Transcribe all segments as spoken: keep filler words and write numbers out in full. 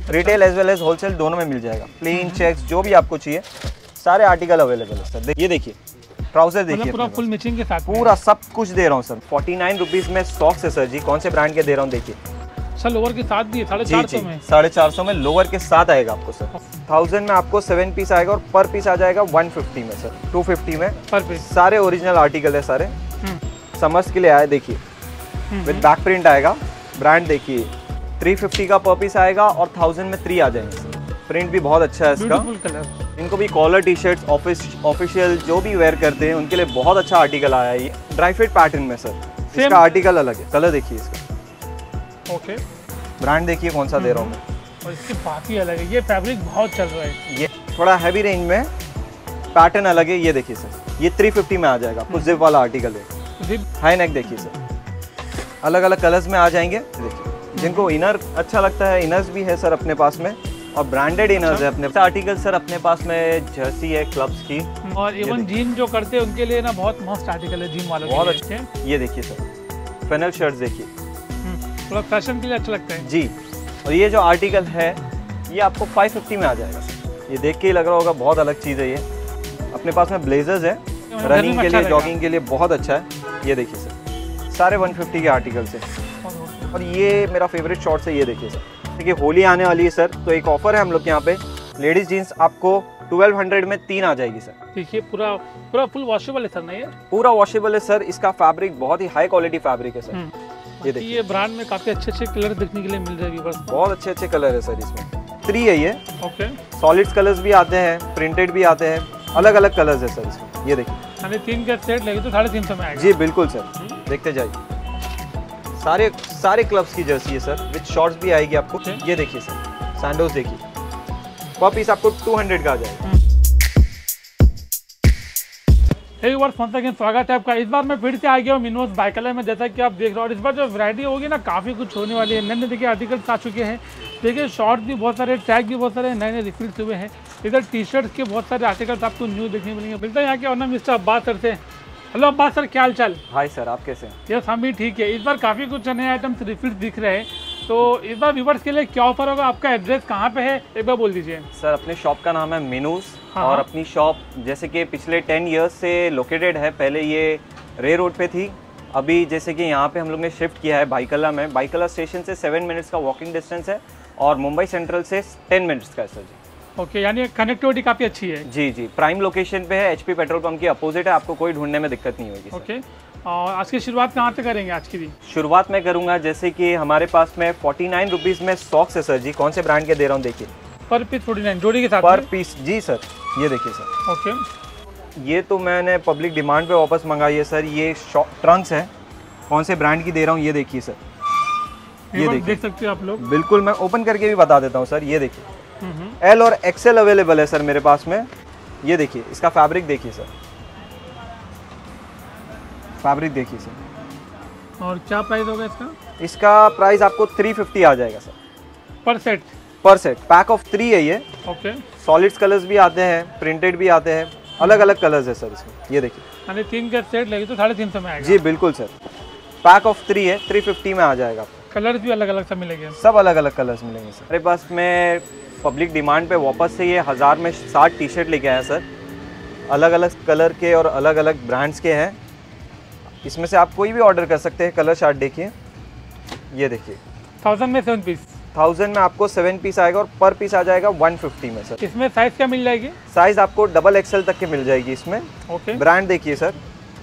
Retail as well as wholesale दोनों में मिल जाएगा। प्लेन चेक्स जो भी आपको चाहिए सारे आर्टिकल अवेलेबल है सर। ये देखिए ट्राउजर देखिए पूरा फुल मैचिंग के साथ पूरा सब कुछ दे रहा हूँ सर। फोर्टी नाइन रुपीज में सॉक्स है सर जी। कौन से ब्रांड के दे रहा हूँ देखिए सर। लोअर के साथ भी है साढ़े चार सौ में साढ़े चार सौ में लोअर के साथ आएगा आपको सर। थाउजेंड में आपको सेवन पीस आएगा और पर पीस आ जाएगा वन फिफ्टी में सर। टू फिफ्टी में पर पीस सारे ओरिजिनल आर्टिकल है सारे। समर्स के लिए आए देखिए विद बैक प्रिंट आएगा। ब्रांड देखिए थ्री फिफ्टी का पर पीस आएगा और थाउजेंड में थ्री आ जाएंगे। प्रिंट भी बहुत अच्छा है इसका। कलर इनको भी collar T shirts office official जो भी वेयर करते हैं उनके लिए बहुत अच्छा आर्टिकल आया है ये ड्राई फिट पैटर्न में सर। इसका आर्टिकल अलग है। कलर देखिए इसका। ओके ब्रांड देखिए कौन सा दे रहा हूँ मैं। और इसकी बात ही अलग है। ये फैब्रिक बहुत चल रहा है। ये थोड़ा हैवी रेंज में पैटर्न अलग है। ये देखिए सर ये थ्री फिफ्टी में आ जाएगा आपको। जिप वाला आर्टिकल है। हाई नेक देखिए सर। अलग अलग कलर्स में आ जाएंगे। देखिए जिनको इनर अच्छा लगता है इनर्स भी है सर अपने पास में और ब्रांडेड इनर्स है अपने आर्टिकल सर अपने पास में। जर्सी है क्लब्स की और इवन जीन जो करते हैं उनके लिए ना बहुत मस्त आर्टिकल है जीन वालों के लिए। बहुत अच्छे। ये देखिए सर फेनल शर्ट्स देखिए थोड़ा फैशन के लिए अच्छा लगता है जी। और ये जो आर्टिकल है ये आपको फाइव फिफ्टी में आ जाएगा सर। ये देख के ही लग रहा होगा बहुत अलग चीज़ है ये। अपने पास में ब्लेजर्स है रनिंग के लिए जॉगिंग के लिए बहुत अच्छा है। ये देखिए सर सारे वन फिफ्टी के आर्टिकल्स हैं। और ये मेरा फेवरेट शॉर्ट्स है। ये देखिए सर देखिए होली आने वाली है सर तो एक ऑफर है हम लोग के यहाँ पे। लेडीज जीन्स आपको ट्वेल्व हंड्रेड में तीन आ जाएगी सर। देखिए पूरा पूरा फुल वॉशेबल है सर ना ये। पूरा वॉशेबल है सर। इसका फैब्रिक बहुत ही हाई क्वालिटी फैब्रिक है सर। ये देखिए ये ब्रांड में काफी अच्छे अच्छे कलर देखने के लिए मिल जाएगी। बस बहुत अच्छे अच्छे कलर है सर इसमें। थ्री है ये। ओके सॉलिड्स कलर्स भी आते हैं प्रिंटेड भी आते हैं अलग अलग कलर्स है सर इसमें। ये देखिए तीन का सेट लेंगे तो साढ़े तीन सौ में आएगा। जी बिल्कुल सर देखते जाइए। सारे सारे क्लब्स की जर्सी है सर विद शॉर्ट्स भी आएगी आपको। ये देखिए सर सैंडोज देखिए पर पीस आपको टू हंड्रेड का आ जाएगा। एक बार फोन तक स्वागत है आपका। इस बार मैं फिर से आ गया हूँ मिनोस बाइकलर में। जैसा कि आप देख रहे हो और इस बार जो वैरायटी होगी ना काफ़ी कुछ होने वाली है। नए नए देखिए आर्टिकल्स आ चुके हैं। देखिए शॉर्ट्स भी बहुत सारे टैग भी बहुत सारे नए नए रिफिल्स हुए हैं। इधर टी शर्ट्स के बहुत सारे आर्टिकल्स आपको न्यू देखने मिलेंगे। मिलता है यहाँ के ऑनर मिस्टर अब्बास सर से। हेलो अब्बास सर क्या हाल चाल। हाय सर आप कैसे हैं। यस हम भी ठीक है। इस बार काफ़ी कुछ नए आइटम्स रिफिल्स दिख रहे हैं तो इस बार व्यूवर्स के लिए क्या ऑफर होगा। आपका एड्रेस कहाँ पे है एक बार बोल दीजिए। सर अपने शॉप का नाम है मिनूस। हाँ। और अपनी शॉप जैसे कि पिछले टेन इयर्स से लोकेटेड है। पहले ये रे रोड पे थी। अभी जैसे कि यहाँ पे हम लोग ने शिफ्ट किया है बाइकला में। बाइकला स्टेशन से सेवन मिनट्स का वॉकिंग डिस्टेंस है और मुंबई सेंट्रल से टेन मिनट्स का है सर जी। ओके okay, यानी कनेक्टिविटी काफ़ी अच्छी है। जी जी प्राइम लोकेशन पे है। एचपी पेट्रोल पंप के अपोजिट है। आपको कोई ढूंढने में दिक्कत नहीं होगी। Okay okay. और आज की शुरुआत कहाँ से करेंगे। आज की भी शुरुआत मैं करूँगा जैसे कि हमारे पास में फोर्टी नाइन रुपीज़ में सॉक्स है सर जी। कौन से ब्रांड के दे रहा हूँ देखिए पर पीस फोर्टी नाइन जोड़ी के साथ पर पीस जी सर। ये देखिए सर ओके okay. ये तो मैंने पब्लिक डिमांड पे वापस मंगाई है सर। ये ट्रंक्स है। कौन से ब्रांड की दे रहा हूँ ये देखिए सर। ये देखिए देख सकते हो आप लोग। बिल्कुल मैं ओपन करके भी बता देता हूँ सर। ये देखिए एल और एक्सेल अवेलेबल है सर मेरे पास में। ये देखिए इसका फैब्रिक देखिए सर। फैब्रिक देखिए सर। और क्या प्राइस होगा इसका। इसका प्राइस आपको थ्री फिफ्टी आ जाएगा सर पर सेट। पर सेट पैक ऑफ थ्री है ये। ओके सॉलिड्स कलर्स भी आते हैं प्रिंटेड भी आते हैं अलग अलग कलर्स है सर इसमें। ये देखिए यानी तीन का सेट लेगी तो साढ़े तीन सौ में आएगा। जी बिल्कुल सर पैक ऑफ थ्री है थ्री फिफ्टी में आ जाएगा। कलर्स भी अलग अलग सब मिलेंगे। सब अलग अलग कलर्स मिलेंगे सर। मेरे पास में पब्लिक डिमांड पे वापस से ये हज़ार में साठ टी शर्ट लेके आए सर। अलग अलग कलर के और अलग अलग ब्रांड्स के हैं। इसमें से आप कोई भी ऑर्डर कर सकते हैं। कलर चार्ट देखिए। ये देखिए थाउजेंड में सेवन पीस। थाउजेंड में आपको सेवन पीस आएगा और पर पीस आ जाएगा वन फिफ्टी में सर। इसमें साइज क्या मिल जाएगी। साइज आपको डबल एक्सएल तक के मिल जाएगी इसमें। ओके ब्रांड देखिए सर।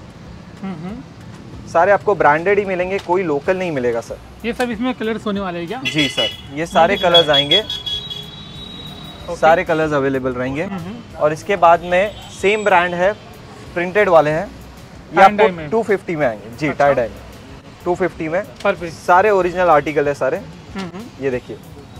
सारे आपको ब्रांडेड ही मिलेंगे कोई लोकल नहीं मिलेगा सर। ये सब इसमें कलर्स होने वाले हैं क्या। जी सर ये सारे कलर्स आएंगे। सारे कलर्स अवेलेबल रहेंगे। और इसके बाद में सेम ब्रांड है प्रिंटेड वाले हैं। ये आपको टू फिफ्टी में आएंगे जी। टाई डाई में टू फिफ्टी में पर पीस। सारे ओरिजिनल आर्टिकल है सारे। ये देखिए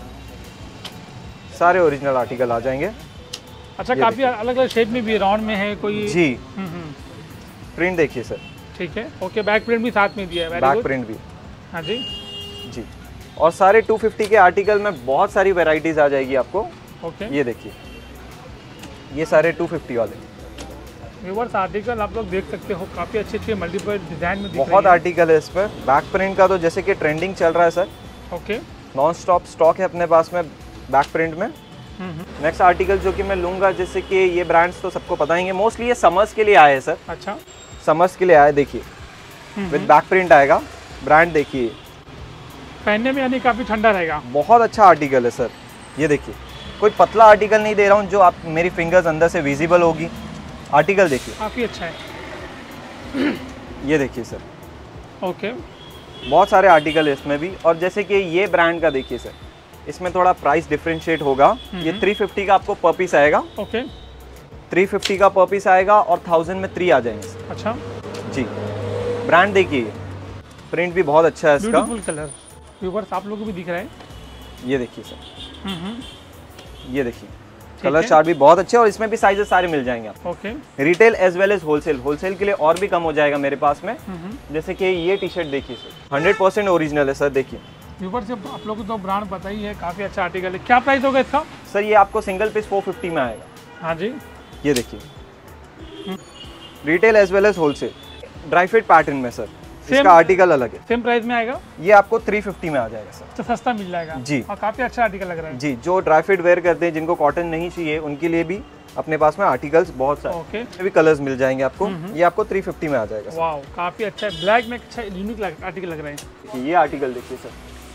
सारे ओरिजिनल आर्टिकल आ जाएंगे। अच्छा काफी अलग अलग शेप में भी राउंड में है कोई जी। प्रिंट देखिए सर। ठीक है ओके बैक प्रिंट भी साथ में दिया है। बैक प्रिंट भी हाँ जी जी। और सारे टू फिफ्टी के आर्टिकल में बहुत सारी वेराइटीज आ जाएगी आपको। ओके ये देखिए ये सारे टू फिफ्टी वाले व्यूअर्स आर्टिकल आप लोग देख सकते हो। काफ़ी अच्छे अच्छे मल्टीपल डिजाइन में दिख बहुत आर्टिकल है इस पर। बैक प्रिंट का तो जैसे कि ट्रेंडिंग चल रहा है sir. Okay non stop stock है अपने पास में। बैक प्रिंट में। नेक्स्ट आर्टिकल जो कि मैं लूंगा, जैसे कि ये ब्रांड्स तो सबको पता ही है, मोस्टली ये समर्स के लिए आए हैं सर। अच्छा, समर्स के लिए आए, देखिए विद बैक प्रिंट आएगा। ब्रांड देखिए, पहनने में यानी काफ़ी ठंडा रहेगा। बहुत अच्छा आर्टिकल है सर। ये देखिए, कोई पतला आर्टिकल नहीं दे रहा हूँ जो आप मेरी फिंगर्स अंदर से विजिबल होगी। आर्टिकल देखिए, काफ़ी अच्छा है। ये देखिए सर, ओके, बहुत सारे आर्टिकल है इसमें भी। और जैसे कि ये ब्रांड का देखिए सर, इसमें थोड़ा प्राइस डिफरेंशिएट होगा। ये थ्री फिफ्टी का आपको पर पीस आएगा। ओके, थ्री फिफ्टी का पर पीस आएगा और थाउजेंड में थ्री आ जाएंगे सर। अच्छा जी, ब्रांड देखिए, प्रिंट भी बहुत अच्छा है इसका। ब्यूटीफुल कलर, व्यूअर्स आप लोगों को भी दिख रहा है। ये देखिए सर, हम्म, ये देखिए, कलर चार्ट भी बहुत अच्छे और इसमें भी साइजेस सारे मिल जाएंगे आपको। Okay, retail as well as wholesale. Wholesale के लिए और भी कम हो जाएगा मेरे पास में। जैसे कि ये टी शर्ट देखिए सर, हंड्रेड परसेंट ओरिजिनल है सर। देखिए व्यूअर्स से आप लोगों को तो ब्रांड पता ही है, काफ़ी अच्छा आर्टिकल है। क्या प्राइस होगा इसका? सर ये आपको सिंगल पीस फोर फिफ्टी में आएगा। हाँ जी, ये देखिए, retail as well as wholesale, dry fit pattern में सर। इसका आर्टिकल अलग है। सेम प्राइस में आएगा? ये आपको थ्री फिफ्टी में आ जाएगा सर। तो सस्ता मिल जाएगा जी, और काफ़ी अच्छा आर्टिकल लग रहा है जी। जो ड्राई फिट वेयर करते हैं, जिनको कॉटन नहीं चाहिए, उनके लिए भी अपने पास में आर्टिकल्स बहुत सारे ओके भी कलर्स मिल जाएंगे आपको। ये आपको थ्री फिफ्टी में आ जाएगा। वाह, काफ़ी अच्छा है। ब्लैक में अच्छा यूनिक आर्टिकल लग रहा है। ये आर्टिकल देखिए सर,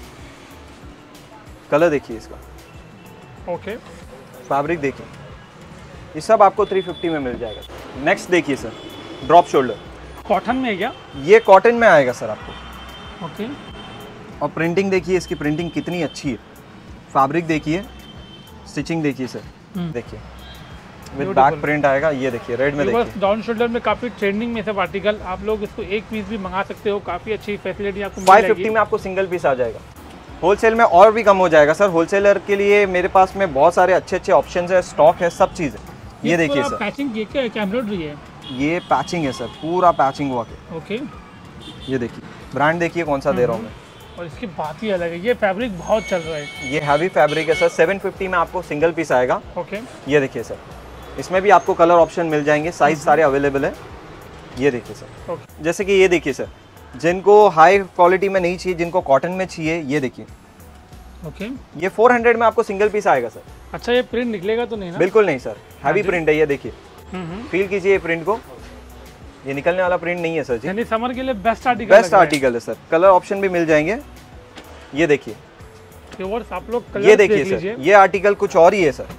कलर देखिए इसका, ओके, फैब्रिक देखिए, ये सब आपको थ्री फिफ्टी में मिल जाएगा। नेक्स्ट देखिए सर, ड्रॉप शोल्डर, कॉटन में है क्या? ये कॉटन में आएगा सर आपको। ओके, और प्रिंटिंग देखिए, इसकी प्रिंटिंग कितनी अच्छी है। फैब्रिक देखिए, स्टिचिंग देखिए सर, देखिए विद बैक प्रिंट आएगा। ये देखिए रेड में देखिए, डाउन शोल्डर में काफ़ी ट्रेंडिंग में सब आर्टिकल। आप लोग इसको एक पीस भी मंगा सकते हो, काफ़ी अच्छी फैसिलिटी आपको मिल फाइव फिफ्टी में आपको सिंगल पीस आ जाएगा। होलसेल में और भी कम हो जाएगा सर। होलसेलर के लिए मेरे पास में बहुत सारे अच्छे अच्छे ऑप्शंस है, स्टॉक है, सब चीज़ है। ये देखिए सर, पैचिंग ये क्या है? एम्ब्रॉयडरी है? ये पैचिंग है सर, पूरा पैचिंग वर्क है। ओके, ये देखिए, ब्रांड देखिए कौन सा दे रहा हूँ मैं। और इसकी बात ही अलग है, ये फैब्रिक बहुत चल रहा है। ये हैवी फैब्रिक है सर। सेवन फिफ्टी में आपको सिंगल पीस आएगा। ओके, ये देखिए सर, इसमें भी आपको कलर ऑप्शन मिल जाएंगे, साइज सारे अवेलेबल है। ये देखिए सर, ओके, जैसे कि ये देखिए सर, जिनको हाई क्वालिटी में नहीं चाहिए, जिनको कॉटन में चाहिए, ये देखिए, ओके, ये फोर हंड्रेड में आपको सिंगल पीस आएगा सर। अच्छा, ये प्रिंट निकलेगा तो नहीं ना? बिल्कुल नहीं सर, हैवी प्रिंट है। ये देखिए, हम्म, फील कीजिए ये प्रिंट को, ये निकलने वाला प्रिंट नहीं है सर जी। यानी समर के लिए बेस्ट आर्टिकल। बेस्ट आर्टिकल है सर। कलर ऑप्शन भी मिल जाएंगे। ये देखिए, व्यूअर्स आप लोग कलर ये देखिए सर, ये आर्टिकल कुछ और ही है सर।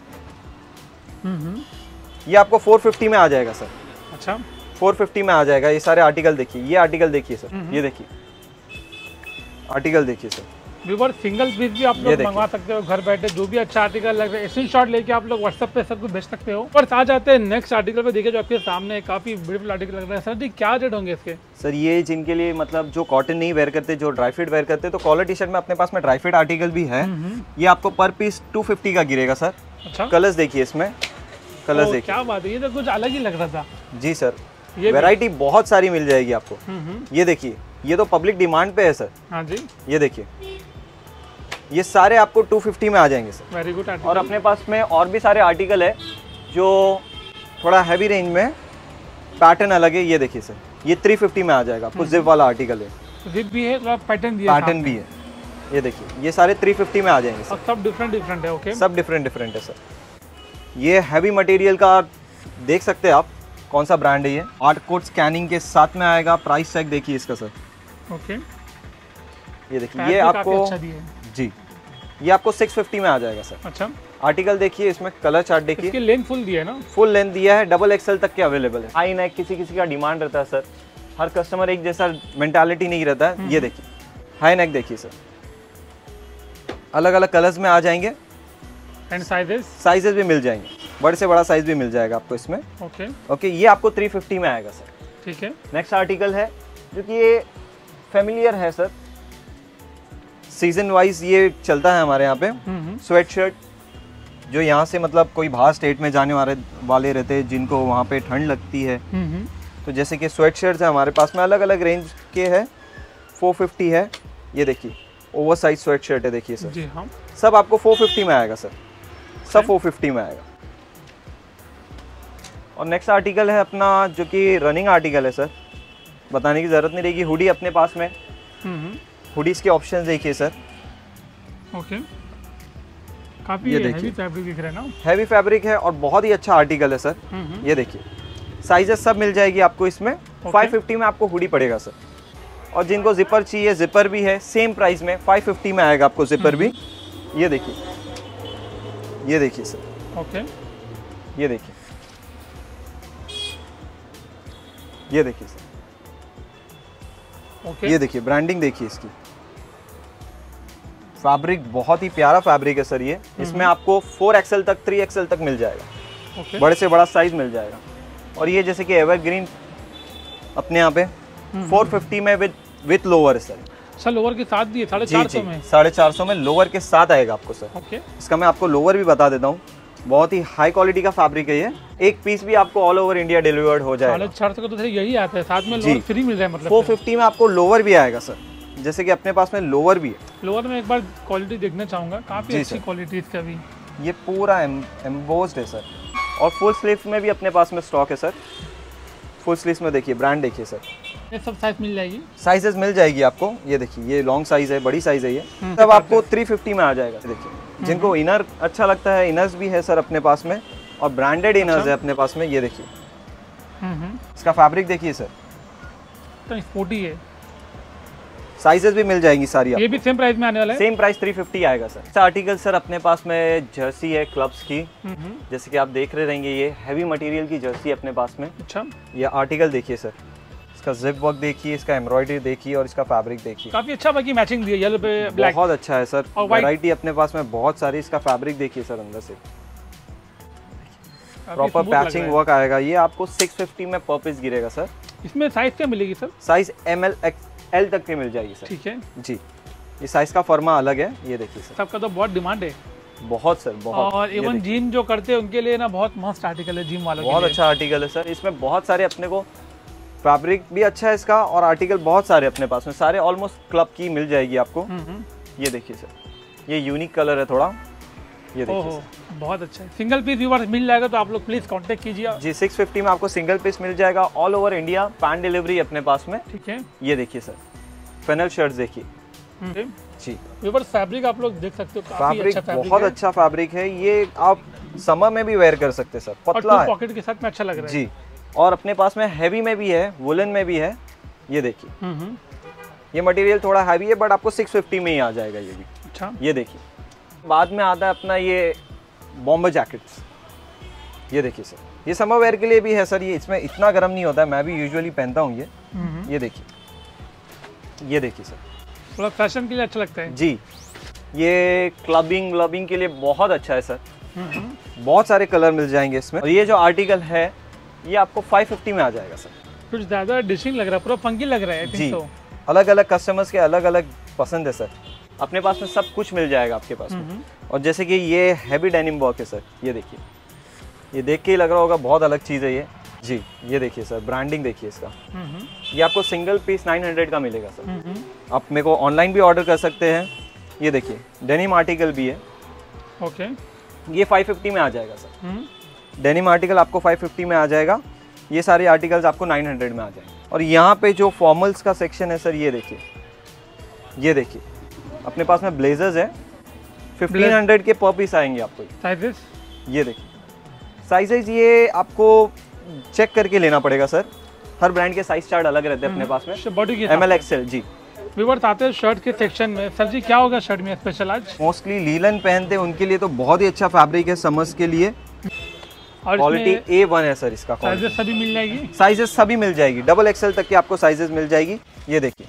हम्म, ये आपको फोर फिफ्टी में आ जाएगा सर। अच्छा, फोर फिफ्टी में आ जाएगा। ये सारे आर्टिकल देखिए, ये आर्टिकल देखिए सर, ये देखिए आर्टिकल देखिए सर। व्यूअर्स सिंगल पीस भी आप लोग मंगवा सकते हो घर बैठे। जो भी अच्छा आर्टिकल लग रहा है, स्क्रीनशॉट लेके आप लोग व्हाट्सएप पे सब कुछ भेज सकते हो। और आ जाते हैं नेक्स्ट आर्टिकल पे। देखिए जो आपके सामने काफी ब्यूटीफुल आर्टिकल लग रहा है। सर जी क्या रेट होंगे इसके? सर ये जिनके लिए मतलब जो कॉटन नहीं वेयर करते, जो ड्राई फिट वेयर करते, तो कॉलर टी शर्ट में अपने पास में ड्राई फिट आर्टिकल भी है। ये आपको पर पीस टू फिफ्टी का गिरेगा सर। अच्छा, कलर्स देखिए, इसमें कलर्स देखिए, क्या बात है, ये तो कुछ अलग ही लग रहा था जी सर। ये वैरायटी बहुत सारी मिल जाएगी आपको। ये देखिए, ये तो पब्लिक डिमांड पे है सर। हाँ जी, ये देखिए, ये सारे आपको टू फिफ्टी में आ जाएंगे सर। Very good article. और अपने पास में और भी सारे आर्टिकल है जो थोड़ा हैवी रेंज में, पैटर्न अलग है। ये देखिए सर, ये थ्री फिफ्टी में आ जाएगा आपको। जिप वाला आर्टिकल है, जिप भी है, थोड़ा पैटर्न भी है, पैटर्न भी है। ये देखिए, ये सारे थ्री फिफ्टी में आ जाएंगे सर। और सब डिफरेंट डिफरेंट है। ओके, सब डिफरेंट डिफरेंट है सर। ये हैवी मटेरियल का देख सकते हैं आप, कौन सा ब्रांड है ये। आर्ट कोड स्कैनिंग के साथ में आएगा। प्राइस टैग देखिए इसका सर। ओके, ये देखिए, ये आपको अच्छा दिया है जी, ये आपको सिक्स फिफ्टी में आ जाएगा सर। अच्छा, आर्टिकल देखिए, इसमें कलर चार्ट देखिए, इसकी लेंथ फुल दिया है ना? फुल लेंथ दिया है, डबल एक्सएल तक के अवेलेबल है। हाई नेक किसी किसी का डिमांड रहता है सर, हर कस्टमर एक जैसा मेंटालिटी नहीं रहता है। ये देखिए, हाई नेक देखिए सर, अलग अलग कलर्स में आ जाएंगे। एंड साइजेस साइजेस भी मिल जाएंगे, बड़े से बड़ा साइज भी मिल जाएगा आपको इसमें। ओके, ओके, ये आपको थ्री फिफ्टी में आएगा सर। ठीक है। नेक्स्ट आर्टिकल है जो कि ये फेमिलियर है सर, सीजन वाइज ये चलता है हमारे यहाँ पे। स्वेट शर्ट, जो यहाँ से मतलब कोई बाहर स्टेट में जाने वाले वाले रहते हैं, जिनको वहाँ पे ठंड लगती है, तो जैसे कि स्वेट शर्ट्स है हमारे पास में, अलग अलग रेंज के है। फोर फिफ्टी है। ये देखिए, ओवर साइज स्वेट शर्ट है, देखिए सर जी हाँ, सब आपको फोर फिफ्टी में आएगा सर, सब फोर फिफ्टी में आएगा। और नेक्स्ट आर्टिकल है अपना जो कि रनिंग आर्टिकल है सर, बताने की ज़रूरत नहीं रहेगी। हुडी अपने पास में, हुडीज़ के ऑप्शंस देखिए सर। ओके, काफी हैवी फैब्रिक दिख रहा है ना, हैवी फैब्रिक है और बहुत ही अच्छा आर्टिकल है सर। ये देखिए साइजेस सब मिल जाएगी आपको इसमें। फाइव फिफ्टी में आपको हुडी पड़ेगा सर। और जिनको जिपर चाहिए जिपर भी है सेम प्राइस में, फाइव फिफ्टी में आएगा आपको जिपर भी। ये देखिए, ये देखिए सर। ओके, ये देखिए, ये देखिए सर। ओके, ये देखिए ब्रांडिंग देखिए इसकी। फैब्रिक बहुत ही प्यारा फैब्रिक है सर ये। इसमें आपको फोर एक्सएल तक, थ्री एक्सएल तक मिल जाएगा। ओके, बड़े से बड़ा साइज मिल जाएगा। और ये जैसे कि एवरग्रीन अपने यहाँ पे फोर फिफ्टी में विद विद लोअर है सर। सर लोअर के साथ भी है, साढ़े चार सौ में। साढ़े चार सौ में लोअर के साथ आएगा आपको सर। ओके, इसका मैं आपको लोअर भी बता देता हूँ। बहुत ही हाई क्वालिटी का फैब्रिक है ये। एक पीस भी आपको ऑल ओवर इंडिया डिलीवर्ड हो जाएगा। साढ़े चार सौ का तो सर यही आता है, साथ में लोअर फ्री मिल रहा है मतलब। फोर फिफ्टी में आपको लोअर भी आएगा सर, जैसे कि अपने पास में लोअर भी है। लोअर में एक बार क्वालिटी देखना चाहूँगा, काफ़ी अच्छी क्वालिटी इसका भी। ये पूरा एम्बोस्ड है सर। और फुल स्लीव्स में भी अपने पास में स्टॉक है सर। फुल स्लीव्स में देखिए ब्रांड देखिए सर। ये सब साइज मिल जाएगी, साइजेस मिल जाएगी आपको। ये देखिए ये लॉन्ग साइज है, बड़ी साइज है ये। तब आपको थ्री फिफ्टी में आ जाएगा। देखिए जिनको इनर अच्छा लगता है, इनर्स भी है सर अपने पास में और ब्रांडेड इनर्स है अपने पास में। ये देखिए इसका फैब्रिक देखिए सर, तो स्पोर्टी है। साइजेस भी मिल जाएंगी सारी। ये भी सेम प्राइस में आने वाला है। सेम प्राइस थ्री फिफ्टी आएगा सर। इस आर्टिकल सर अपने पास में जर्सी है क्लब्स की, जैसे कि आप देख रहे रहेंगे। ये हैवी मटेरियल की जर्सी है अपने पास में। अच्छा, ये आर्टिकल देखिए सर। इसका जिप वर्क देखिए, इसका एम्ब्रॉयडरी देखिए और इसका फैब्रिक देखिए। काफी अच्छा बाकी मैचिंग दी है, येलो पे ब्लैक। बहुत अच्छा है सर। वैरायटी अपने पास में बहुत सारी। इसका फैब्रिक देखिए सर, अंदर से प्रॉपर पैचिंग वर्क आएगा। ये आपको सिक्स फिफ्टी में पर पीस गिरेगा सर। इसमें साइज क्या मिलेगी sir? Size M L L तक की मिल जाएगी सर। ठीक है जी। ये साइज का फर्मा अलग है। ये देखिए सर, सबका तो बहुत डिमांड है। बहुत सर, बहुत। और इवन जिम जो करते हैं उनके लिए ना बहुत मस्त आर्टिकल है, जिम वालों के लिए। बहुत अच्छा आर्टिकल है सर। इसमें बहुत सारे अपने को फैब्रिक भी अच्छा है इसका और आर्टिकल बहुत सारे अपने पास में। सारे ऑलमोस्ट क्लब की मिल जाएगी आपको। ये देखिए सर, ये यूनिक कलर है थोड़ा। ये देखिए सर, बहुत अच्छा है। सिंगल पीस व्यूअर्स मिल जाएगा तो आप लोग प्लीज कांटेक्ट कीजिए जी। सिक्स फिफ्टी में आपको सिंगल पीस मिल जाएगा। All over India pan delivery अपने पास में। ठीक है, ये देखिए सर, फेनल शर्ट्स देखिए जी। व्यूअर्स फैब्रिक आप लोग देख सकते हो, काफी फैब्रिक अच्छा फैब्रिक बहुत है। अच्छा फैब्रिक है ये। आप समर में भी वेयर कर सकते हैं सर। पतला है पॉकेट के साथ में अच्छा लग रहा है जी। और अपने पास में हैवी में भी है, वुलन में भी है। ये देखिए ये मटेरियल थोड़ा हैवी है बट आपको सिक्स फिफ्टी में ही आ जाएगा ये भी। अच्छा, ये देखिए बाद में आता है अपना ये बॉम्बर जैकेट्स। ये देखिए सर, ये समर वेयर के लिए भी है सर। ये इसमें इतना गर्म नहीं होता है, मैं भी यूजुअली पहनता हूँ ये। ये देखिए, ये देखिए सर, थोड़ा फैशन के लिए अच्छा लगता है जी। ये क्लबिंग व्लबिंग के लिए बहुत अच्छा है सर। बहुत सारे कलर मिल जाएंगे इसमें। और ये जो आर्टिकल है ये आपको फाइव फिफ्टी में आ जाएगा सर। कुछ ज़्यादा डिशिंग लग रहा है, पूरा फंकी लग रहा है जी। तो। अलग अलग कस्टमर्स के अलग अलग पसंद है सर। अपने पास में सब कुछ मिल जाएगा आपके पास में। और जैसे कि ये हैवी डेनिम वर्क है सर। ये देखिए, ये देख के ही लग रहा होगा बहुत अलग चीज़ है ये जी। ये देखिए सर, ब्रांडिंग देखिए इसका। ये आपको सिंगल पीस नाइन हंड्रेड का मिलेगा सर। आप मेरे को ऑनलाइन भी ऑर्डर कर सकते हैं। ये देखिए डेनिम आर्टिकल भी है। ओके, ये फाइव फिफ्टी में आ जाएगा सर। डेनिम आर्टिकल आपको फाइव फिफ्टी में आ जाएगा। ये सारे आर्टिकल्स आपको नाइन हंड्रेड में आ जाएंगे। और यहाँ पे जो फॉर्मल्स का सेक्शन है सर, ये देखिए, ये देखिए अपने पास में ब्लेजर्स है। फिफ्टीन हंड्रेड के पर पीस आएंगे आपको। साइजेस ये देखिए, साइजेज ये आपको चेक करके लेना पड़ेगा सर। हर ब्रांड के साइज चार्ट अलग रहते हैं अपने पास में। बॉडी की एम एल एक्सएल जी। व्यूअर्स आते हैं शर्ट के सेक्शन में। सर जी क्या होगा शर्ट में स्पेशल आज? मोस्टली लीलन पहनते हैं उनके लिए तो बहुत ही अच्छा फैब्रिक है समर्स के लिए। और क्वालिटी ए वन है सर इसका। साइजेस सभी मिल जाएगी? साइजेस सभी मिल जाएगी, डबल एक्सएल तक की आपको साइजेस मिल जाएगी। ये देखिए,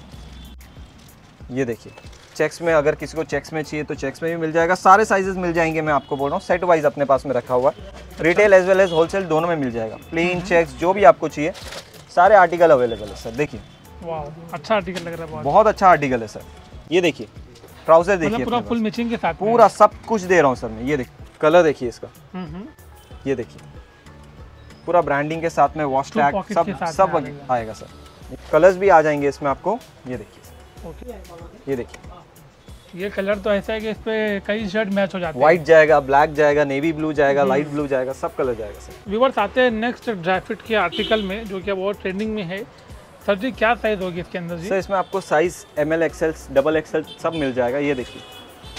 ये देखिए चेक्स में, अगर किसी को चेक्स में चाहिए तो चेक्स में भी मिल जाएगा। सारे साइजेस मिल जाएंगे, मैं आपको बोल रहा हूँ। सेट वाइज अपने पास में रखा हुआ है। Retail as well as wholesale दोनों में मिल जाएगा। प्लेन चेक्स जो भी आपको चाहिए सारे आर्टिकल अवेलेबल है सर। देखिए, वाह अच्छा आर्टिकल लग रहा है, बहुत अच्छा आर्टिकल है सर। ये देखिए ट्राउजर देखिए, पूरा फुल मैचिंग के साथ पूरा सब कुछ दे रहा हूँ सर मैं। ये देखिए कलर देखिए इसका। ये देखिए पूरा ब्रांडिंग के साथ में, वॉश टैग सब सब आएगा सर। कलर्स भी आ जाएंगे इसमें आपको। ये देखिए, ये देखिए ये कलर तो ऐसा है कि इस पे कई शर्ट मैच हो जाते हैं। व्हाइट जाएगा, ब्लैक जाएगा, नेवी ब्लू जाएगा, लाइट ब्लू जाएगा, सब कलर जाएगा सर। व्यूअर्स आते हैं नेक्स्ट ड्राई फिट के आर्टिकल में, जो कि बहुत ट्रेंडिंग में है। सर जी क्या साइज होगी इसके अंदर जी? सर इसमें आपको size M L XL, double XL सब मिल जाएगा। ये देखिए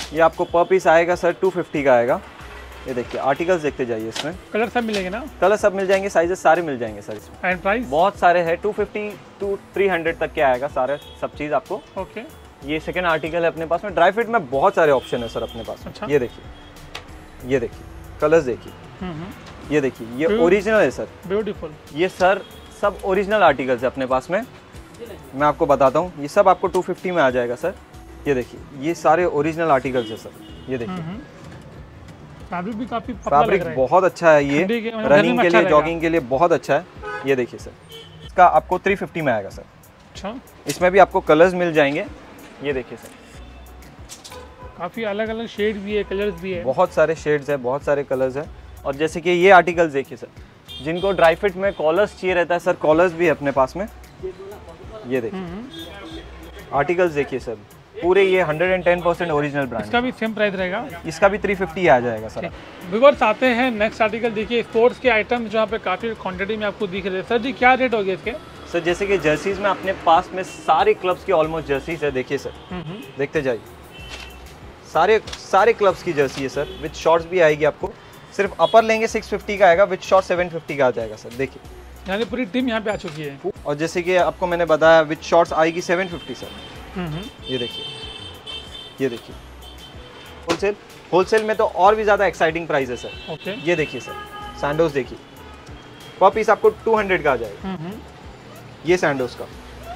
ये आपको पर पीस आएगा सर टू फिफ्टी का आएगा। ये देखिए आर्टिकल्स देखते जाइए, इसमें कलर सब मिलेंगे ना? कलर सब मिल जाएंगे, साइजेस सारे मिल जाएंगे सर इसमें। एंड प्राइस बहुत सारे हैं, two fifty to three hundred तक के आएगा सारे सब चीज़ आपको। ओके, ये सेकंड आर्टिकल है अपने पास में। ड्राई फिट में बहुत सारे ऑप्शन है सर अपने पास में। अच्छा। ये देखिए, ये देखिए कलर्स देखिए, ये देखिए ये ओरिजिनल है सर, ब्यूटीफुल। ये सर सब ओरिजिनल आर्टिकल्स है अपने पास में। मैं आपको बताता हूँ, ये सब आपको टू फिफ्टी में आ जाएगा सर। ये देखिए ये सारे ओरिजिनल आर्टिकल्स है सर। ये देखिए फैब्रिक भी काफी पतला लग फैब्रिक रहा है। बहुत अच्छा है, ये ठंडी के- मतलब रनिंग गर्मी में के अच्छा लिए रहेगा। जॉगिंग के लिए बहुत अच्छा है। ये देखिए सर, इसका आपको थ्री फिफ्टी में आएगा सर। अच्छा, इसमें भी आपको कलर्स मिल जाएंगे। ये देखिए सर, काफी अलग अलग शेड भी है, कलर्स भी है। बहुत सारे शेड्स है, बहुत सारे कलर्स है। और जैसे कि ये आर्टिकल्स देखिए सर, जिनको ड्राई फिट में कॉलर्स चाहिए रहता है सर, कॉलर्स भी है अपने पास में। ये देखिए आर्टिकल्स देखिए सर, पूरे ये hundred and ten percent original brand. इसका भी सेम प्राइस रहेगा? इसका भी थ्री फिफ्टी आ जाएगा सर। व्यूअर्स आते हैं नेक्स्ट आर्टिकल। देखिए स्पोर्ट्स के आइटम जहाँ पे काफ़ी क्वांटिटी में आपको दिख रहे हैं। सर जी क्या रेट हो गया इसके? सर जैसे कि जर्सीज में अपने पास में सारे क्लब्स की ऑलमोस्ट जर्सीज है। देखिए सर, देखते जाइए, सारे सारे क्लब्स की जर्सी है सर। विद शॉर्ट्स भी आएगी आपको। सिर्फ अपर लेंगे सिक्स फिफ्टी का आएगा, विद शॉर्ट सेवन फिफ्टी का आ जाएगा सर। देखिए यानी पूरी टीम यहाँ पे आ चुकी है। और जैसे कि आपको मैंने बताया विद शॉर्ट्स आएगी सेवन फिफ्टी सर। ये देखिए, ये देखिए होलसेल होलसेल में तो और भी ज़्यादा एक्साइटिंग प्राइस है सर। ओके, ये देखिए सर, सैंडोज देखिए, पर पीस आपको टू हंड्रेड का आ जाएगा ये सैंडोज का।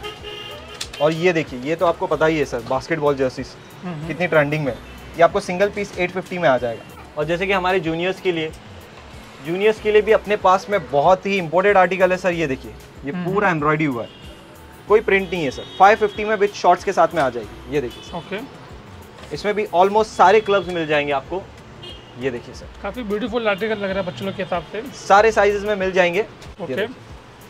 और ये देखिए, ये तो आपको पता ही है सर, बास्केटबॉल जर्सीज कितनी ट्रेंडिंग में। ये आपको सिंगल पीस एट फिफ्टी में आ जाएगा। और जैसे कि हमारे जूनियर्स के लिए जूनियर्स के लिए भी अपने पास में बहुत ही इंपोर्टेड आर्टिकल है सर। ये देखिए, ये पूरा एम्ब्रॉयडरी हुआ है, कोई प्रिंट नहीं है सर। फाइव फिफ्टी में विद शॉर्ट्स के साथ में आ जाएगी। ये देखिए सर, ओके, इसमें भी ऑलमोस्ट सारे क्लब्स मिल जाएंगे आपको। ये देखिए सर, काफ़ी ब्यूटीफुल आर्टिकल लग रहा है बच्चों लोग के हिसाब से। सारे साइजेस में मिल जाएंगे। ये ओके, देखिए,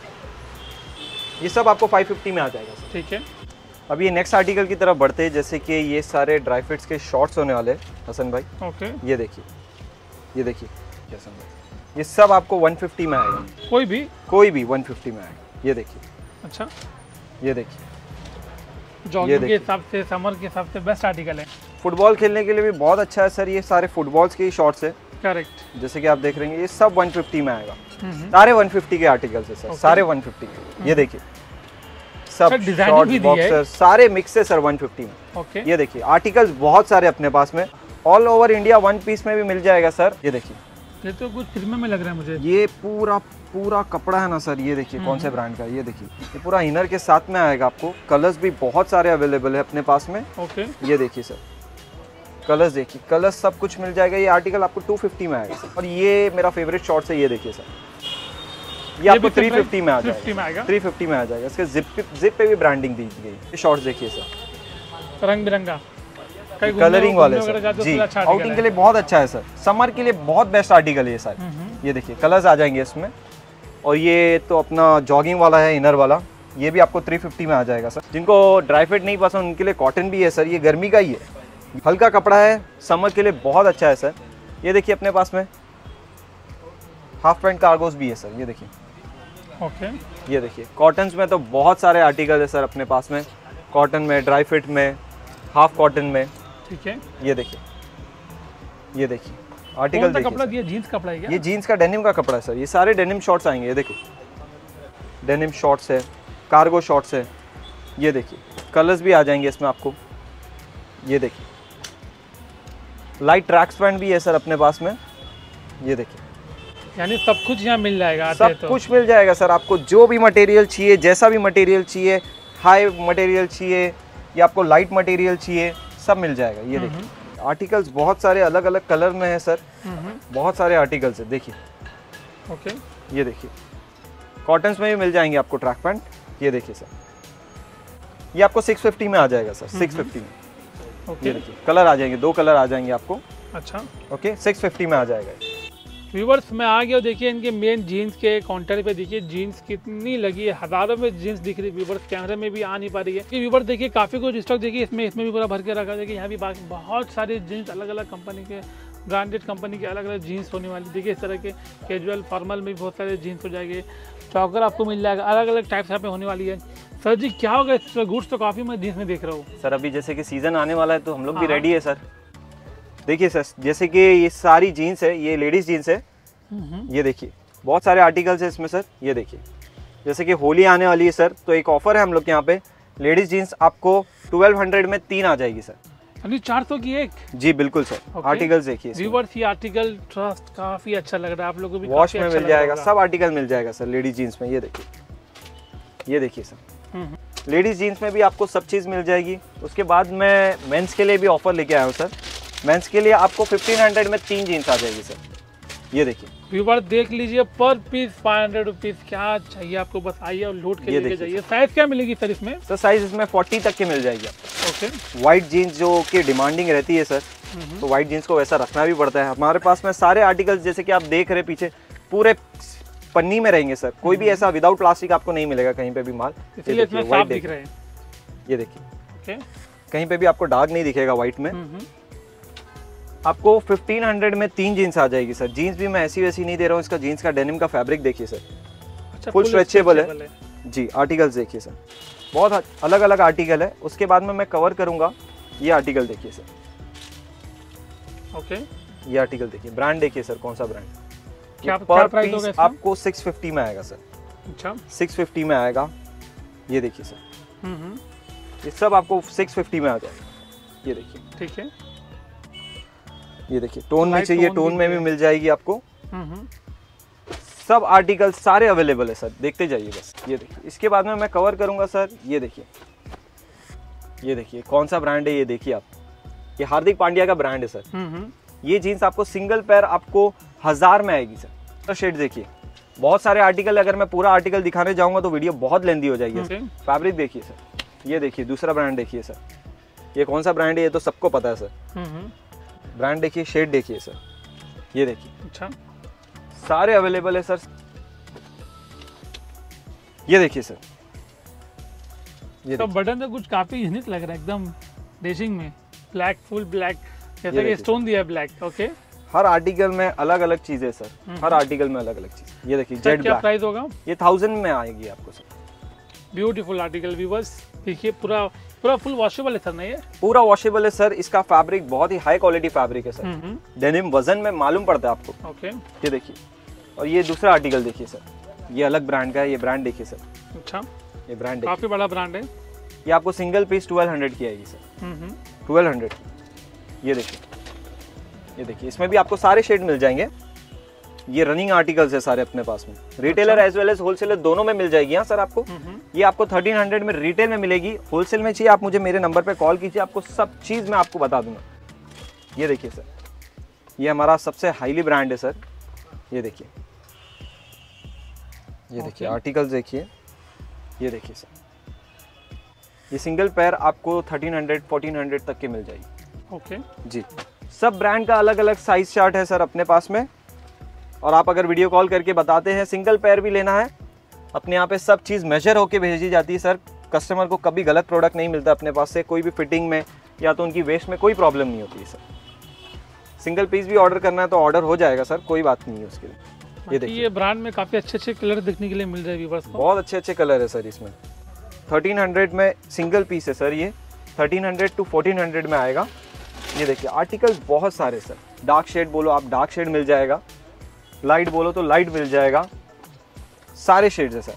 ये सब आपको फाइव फिफ्टी में आ जाएगा सर। ठीक है। अब ये नेक्स्ट आर्टिकल की तरफ बढ़ते हैं। जैसे कि ये सारे ड्राई फिट्स के शॉर्ट्स होने वाले हैं हसन भाई। ओके, ये देखिए, ये देखिए हसन भाई, ये सब आपको वन फिफ्टी में आएगा। कोई भी कोई भी वन फिफ्टी में आएगा। ये देखिए, अच्छा, ये देखिए जॉगिंग के देखिए। हिसाब से, समर के हिसाब से बेस्ट आर्टिकल है। फुटबॉल खेलने के लिए भी बहुत अच्छा है सर। ये सारे फुटबॉल्स के ही शॉर्ट्स है। करेक्ट। जैसे कि आप देख रहे हैं, ये सब वन फिफ्टी में आएगा। सारे वन फिफ्टी के आर्टिकल्स है सर, सारे वन फिफ्टी के। ये देखिए सब डिजाइनिंग शॉर्ट्स, भी दी है। बॉक्सर सारे मिक्स है सर वन फिफ्टी में। ओके, ये देखिए आर्टिकल्स बहुत सारे अपने पास में, all over India one piece में भी मिल जाएगा सर। ये देखिए, ये तो कुछ फिल्म में लग रहा है मुझे। ये पूरा पूरा कपड़ा है ना सर। ये देखिए कौन से ब्रांड का है। ये देखिए, ये पूरा इनर के साथ में आएगा आपको। कलर्स भी बहुत सारे अवेलेबल है अपने पास में। ओके, ये देखिए सर, कलर्स देखिए, कलर्स सब कुछ मिल जाएगा। ये आर्टिकल आपको टू फिफ्टी में आएगा सर। और ये मेरा फेवरेट शॉर्ट्स है। ये देखिए सर, ये आपको भी थ्री फिफ्टी में आ फिफ्टी में आएगा। जाएगा। थ्री फिफ्टी में आ जाएगा। इसके जिप जिप पे भी ब्रांडिंग दी गई। ये शॉर्ट्स देखिए सर, रंग बिरंगा, कहीं घूमने- कलरिंग वाले घूमने वगैरह सर जाते हो जी। तो अच्छा आर्टिकल आउटिंग है। के लिए बहुत अच्छा है सर। समर के लिए बहुत बेस्ट आर्टिकल है ये सर। ये देखिए कलर्स आ जाएंगे इसमें। और ये तो अपना जॉगिंग वाला है, इनर वाला। ये भी आपको थ्री फिफ्टी में आ जाएगा सर। जिनको ड्राई फिट नहीं पसंद उनके लिए कॉटन भी है सर। ये गर्मी का ही है, हल्का कपड़ा है, समर के लिए बहुत अच्छा है सर। ये देखिए अपने पास में हाफ पैंट कार्गोस भी है सर। ये देखिए, ओके, ये देखिए कॉटन्स में तो बहुत सारे आर्टिकल है सर अपने पास में। कॉटन में, ड्राई फिट में, हाफ कॉटन में। ठीक है। ये देखिए, ये देखिए कौन आर्टिकल सा देखिए कपड़ा सर। दिया? जीन्स कपड़ा है क्या? ये जीन्स का डेनिम का कपड़ा है सर। ये सारे डेनिम शॉर्ट्स आएंगे। ये देखिए डेनिम शॉर्ट्स है, कार्गो शॉर्ट्स है। ये देखिए कलर्स भी आ जाएंगे इसमें आपको। ये देखिए लाइट ट्रैक्स पैंट भी है सर अपने पास में। ये देखिए यानी सब कुछ यहाँ मिल जाएगा आते सब तो। कुछ मिल जाएगा सर। आपको जो भी मटेरियल चाहिए, जैसा भी मटेरियल चाहिए, हाई मटेरियल चाहिए या आपको लाइट मटेरियल चाहिए, सब मिल जाएगा। ये देखिए आर्टिकल्स बहुत सारे अलग अलग कलर में है सर। बहुत सारे आर्टिकल्स है। देखिए, ओके, ये देखिए कॉटन्स में भी मिल जाएंगे आपको ट्रैक पैंट। ये देखिए सर, ये आपको सिक्स फिफ्टी में आ जाएगा सर। सिक्स फिफ्टी में। ये ओके, देखिए कलर आ जाएंगे, दो कलर आ जाएंगे आपको। अच्छा। ओके, सिक्स फिफ्टी में आ जाएगा। व्यूवर्स मैं आ गया हूँ। देखिए इनके मेन जीन्स के काउंटर पे देखिए जीन्स कितनी लगी है, हज़ारों में जीन्स दिख रही है। व्यूवर्स कैमरे में भी आ नहीं पा रही है। व्यूवर्स देखिए काफ़ी कुछ स्टॉक देखिए इसमें इसमें भी पूरा भर के रखा है। देखिए यहाँ भी बाकी बहुत सारे जीन्स अलग अलग कंपनी के, ब्रांडेड कंपनी के अलग अलग जीन्स होने वाली। देखिए इस तरह के कैजुअल फॉर्मल में भी बहुत सारे जीन्स हो जाएंगे। चौकर आपको मिल जाएगा, अलग अलग टाइप्स यहाँ पे होने वाली है। सर जी क्या होगा इस गुड्स तो काफ़ी मैं जीन्स में देख रहा हूँ सर अभी जैसे कि सीजन आने वाला है तो हम लोग भी हाँ। रेडी है सर। देखिए सर, जैसे कि ये सारी जीन्स है, ये लेडीज जीन्स है, ये देखिए बहुत सारे आर्टिकल्स है इसमें सर। ये देखिए जैसे कि होली आने वाली है सर, तो एक ऑफर है हम लोग के यहाँ पे, लेडीज जीन्स आपको ट्वेल्व हंड्रेड में तीन आ जाएगी सर। यानी चार सौ की एक? जी बिल्कुल सर। okay. आर्टिकल्स देखिए, व्यूअर्स ये आर्टिकल ट्रस्ट काफी अच्छा लग रहा है, आप लोगों को भी वॉश में अच्छा मिल जाएगा, सब आर्टिकल मिल जाएगा सर लेडीज जीन्स में। ये देखिए, ये देखिए सर, लेडीज जीन्स में भी आपको सब चीज़ मिल जाएगी। उसके बाद मैं मेंस के लिए भी ऑफर लेके आया हूँ सर। मेंस के लिए आपको फिफ्टीन हंड्रेड में तीन जीन्स आ जाएगी सर। ये देखिए व्यूअर देख लीजिए, पर पीस फाइव हंड्रेड रुपीज, क्या चाहिए आपको, बस आइए और लूट के लेके जाइए। साइज क्या मिलेगी सर इसमें? सर साइज इसमें फोर्टी तक के मिल जाएगी आपको। ओके। व्हाइट जीन्स जो कि डिमांडिंग रहती है सर, तो व्हाइट जीन्स को वैसा रखना भी पड़ता है। हमारे पास में सारे आर्टिकल्स जैसे कि आप देख रहे पीछे पूरे पन्नी में रहेंगे सर, कोई भी ऐसा विदाउट प्लास्टिक आपको नहीं मिलेगा कहीं पे भी माल। इसलिए इसमें साफ दिख रहे हैं। ये देखिए, ओके, कहीं पे भी आपको दाग नहीं दिखेगा व्हाइट में। आपको फिफ्टीन हंड्रेड में तीन जीन्स आ जाएगी सर। जीन्स भी मैं ऐसी वैसी नहीं दे रहा हूँ, इसका जीन्स का डेनिम का फैब्रिक देखिए सर, अच्छा, फुल स्ट्रेचेबल है जी। आर्टिकल्स देखिए सर, बहुत अलग अलग आर्टिकल है। उसके बाद में मैं कवर करूंगा, ये आर्टिकल देखिए सर। ओके, ये आर्टिकल देखिए, ब्रांड देखिए सर, कौन सा ब्रांड। क्या क्या प्राइस होगा इसका? आपको सिक्स फिफ्टी में आएगा सर। अच्छा, सिक्स फिफ्टी में आएगा। ये देखिए सर, हम्म ये सब आपको सिक्स फिफ्टी में आ जाएगा। ये देखिए, ठीक है, ये देखिए टोन में चाहिए, टोन में भी मिल जाएगी आपको। हम्म सब आर्टिकल सारे अवेलेबल है सर, देखते जाइए बस। ये देखिए, इसके बाद में मैं कवर करूंगा सर। ये देखिए, ये देखिए कौन सा ब्रांड है, ये देखिए आप, ये हार्दिक पांड्या का ब्रांड है सर। ये जीन्स आपको सिंगल पैर आपको हजार में आएगी सर। शेड देखिए, बहुत सारे आर्टिकल, अगर मैं पूरा आर्टिकल दिखाने जाऊंगा तो वीडियो बहुत लेंदी हो जाएगी। फैब्रिक देखिए सर, ये देखिए दूसरा ब्रांड देखिए सर, ये कौन सा ब्रांड है ये तो सबको पता है सर। ब्रांड देखिए, शेड देखिए सर, ये देखिए, अच्छा सारे अवेलेबल है सर। ये देखिए सर, ये तो बटन तो कुछ काफी यूनिक लग रहा है, एकदम डेशिंग में, ब्लैक, फुल ब्लैक, जैसा कि स्टोन दिया है ब्लैक। ओके, हर आर्टिकल में अलग अलग चीजें सर, हर आर्टिकल में अलग अलग चीज। ये देखिए जेड क्या प्राइस होगा? ये थाउजेंड में आएगी आपको सर। ब्यूटीफुल आर्टिकल व्यूअर्स देखिए, पूरा पूरा फुल वॉशेबल है सर ना? ये पूरा वॉशेबल है सर। इसका फैब्रिक बहुत ही हाई क्वालिटी फैब्रिक है सर, डेनिम वजन में मालूम पड़ता है आपको। ओके, ये देखिए, और ये दूसरा आर्टिकल देखिए सर, ये अलग ब्रांड का है। ये ब्रांड देखिए सर, अच्छा, ये ब्रांड काफी बड़ा ब्रांड है। ये आपको सिंगल पीस ट्वेल्व हंड्रेड की आएगी सर, ट्वेल्व हंड्रेड। ये देखिए, ये देखिए, इसमें भी आपको सारे शेड मिल जाएंगे। ये रनिंग आर्टिकल्स है सारे अपने पास में, retailer as well as wholesaler दोनों में मिल जाएगी। हाँ सर, आपको ये आपको थर्टीन हंड्रेड में रिटेल में मिलेगी। होलसेल में चाहिए आप मुझे मेरे नंबर पे कॉल कीजिए, आपको सब चीज मैं आपको बता दूंगा। ये देखिए सर, ये हमारा सबसे हाईली ब्रांड है सर। ये देखिए, ये देखिए आर्टिकल्स देखिए, ये देखिए सर, ये सिंगल पैर आपको थर्टीन हंड्रेड फोर्टीन हंड्रेड तक के मिल जाएगी। ओके जी, सब ब्रांड का अलग अलग साइज चार्ट है सर अपने पास में। और आप अगर वीडियो कॉल करके बताते हैं सिंगल पैर भी लेना है, अपने यहाँ पे सब चीज़ मेजर होके भेजी जाती है सर। कस्टमर को कभी गलत प्रोडक्ट नहीं मिलता अपने पास से, कोई भी फिटिंग में या तो उनकी वेस्ट में कोई प्रॉब्लम नहीं होती है सर। सिंगल पीस भी ऑर्डर करना है तो ऑर्डर हो जाएगा सर, कोई बात नहीं है उसके लिए। ये देखिए, ये ब्रांड में काफ़ी अच्छे अच्छे कलर देखने के लिए मिल रहे हैं व्यूअर्स को, बहुत अच्छे अच्छे कलर है सर इसमें। थर्टीन हंड्रेड में सिंगल पीस है सर, ये thirteen hundred to fourteen hundred में आएगा। ये देखिए आर्टिकल बहुत सारे सर, डार्क शेड बोलो आप डार्क शेड मिल जाएगा, लाइट बोलो तो लाइट मिल जाएगा, सारे शेड्स है सर।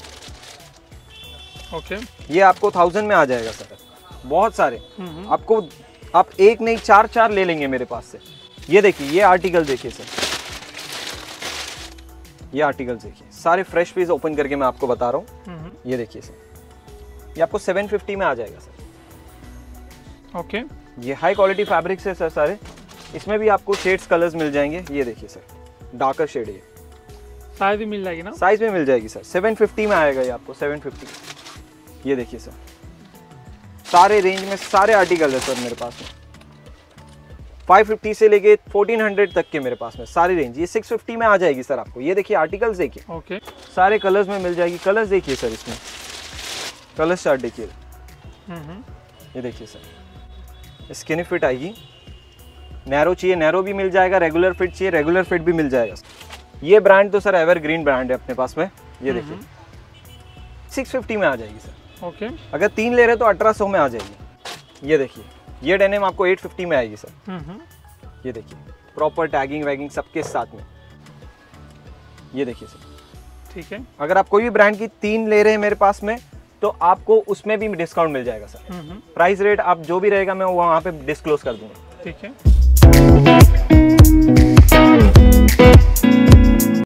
ओके, ये आपको थाउजेंड में आ जाएगा सर, बहुत सारे आपको, आप एक नहीं चार चार ले लेंगे मेरे पास से। ये देखिए, ये आर्टिकल देखिए सर, ये आर्टिकल देखिए, सारे फ्रेश पीस ओपन करके मैं आपको बता रहा हूँ। ये देखिए सर, ये आपको सेवन फिफ्टी में आ जाएगा सर। ओके, ये हाई क्वालिटी फैब्रिक्स है सर सारे, इसमें भी आपको शेड्स कलर्स मिल जाएंगे। ये देखिए सर, डार्कर शेड है, साइज भी मिल जाएगी ना? साइज में मिल जाएगी सर, सेवन फिफ्टी में आएगा ये आपको, सेवन फिफ्टी। ये देखिए सर, सारे रेंज में सारे आर्टिकल है सर मेरे पास में, फाइव फिफ्टी से लेके फोर्टीन हंड्रेड तक के मेरे पास में सारी रेंज। ये सिक्स फिफ्टी में आ जाएगी सर आपको। ये देखिए आर्टिकल्स देखिए, ओके, सारे कलर्स में मिल जाएगी। कलर्स देखिए सर, इसमें कलर चार्ट देखिए, ये देखिए सर, स्किनी फिट आएगी, नैरो चाहिए नैरो भी मिल जाएगा, रेगुलर फिट चाहिए रेगुलर फिट भी मिल जाएगा। ये ब्रांड तो सर एवरग्रीन ब्रांड है अपने पास में। ये देखिए सिक्स फिफ्टी में आ जाएगी सर। ओके, अगर तीन ले रहे तो अठारह सौ में आ जाएगी। ये देखिए, ये डेनिम आपको एट फिफ्टी में आएगी सर। ये देखिए प्रॉपर टैगिंग वैगिंग सबके साथ में, ये देखिए सर। ठीक है, अगर आप कोई भी ब्रांड की तीन ले रहे हैं मेरे पास में तो आपको उसमें भी डिस्काउंट मिल जाएगा सर। प्राइस रेट आप जो भी रहेगा मैं वहाँ पे डिस्क्लोज कर दूंगा। ठीक है।